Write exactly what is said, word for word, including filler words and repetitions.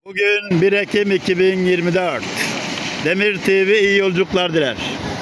Bugün bir Ekim iki bin yirmi dört. Demir T V iyi yolculuklar diler.